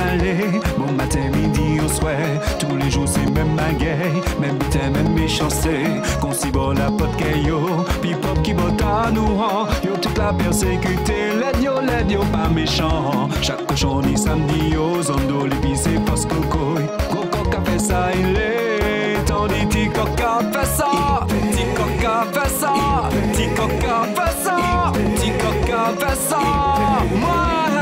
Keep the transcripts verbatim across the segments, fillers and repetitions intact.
aller. Bon matin, midi, au soir, tous les jours c'est même magaille. Même putain, même méchanceté. Qu'on s'y bat la pote yo, puis pop qui botte à nous. Yo toute la persécuté, l'aide yo, l'aide yo, pas méchant. Chaque cochon dit samedi yo, zondo l'épicé post coco. Gros coq a fait ça, il est. Tandis ti coq a fait ça. Ti coq a fait ça. Ti coq a fait ça. Ti coq a fait ça. Moi,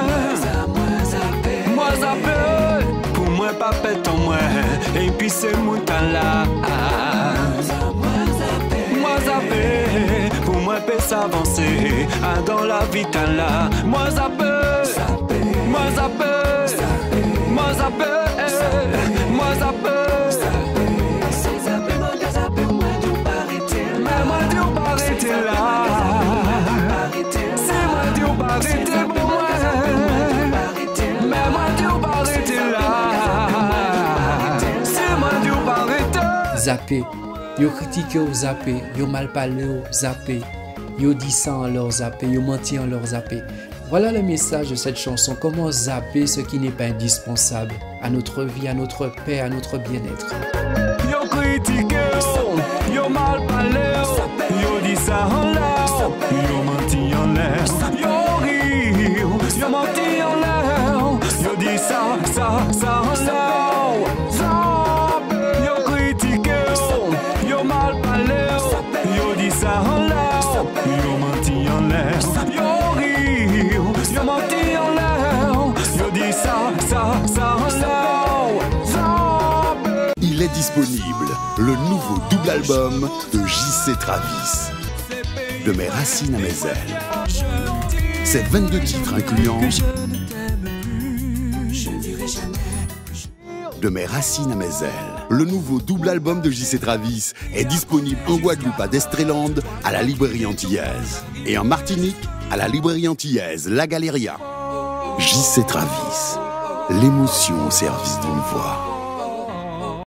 moi zappé. Pour moi, pas pète en moi. Et puis c'est mon talent. Moi zappé. Pour moi, peut s'avancer. Dans la vie, t'as là. Moi zappé. Moi zappé. Moi zappé. Moi zappé. Zappé, yo critiqué ou zappé, yo mal parlé ou zappé, yo dit ça en leur zappé, yo menti en leur zappé. Voilà le message de cette chanson, comment zapper ce qui n'est pas indispensable à notre vie, à notre paix, à notre bien-être. Yo critiqué, yo mal parlé, yo dit ça en l'air, yo menti en l'air, yo ri, yo menti en l'air, yo dit ça, ça, ça en l'air. Ça en l'air, yo menti en l'air, yo ri, yo menti en l'air, yo dit ça, ça, ça en l'air. Il est disponible, le nouveau double album de J C Travis, De mes racines à mes ailes. C'est vingt-deux titres incluant De mes racines à mes ailes. Le nouveau double album de J C Travis est disponible en Guadeloupe à Destreland, à la librairie antillaise. Et en Martinique, à la librairie antillaise La Galeria. J C Travis, l'émotion au service d'une voix.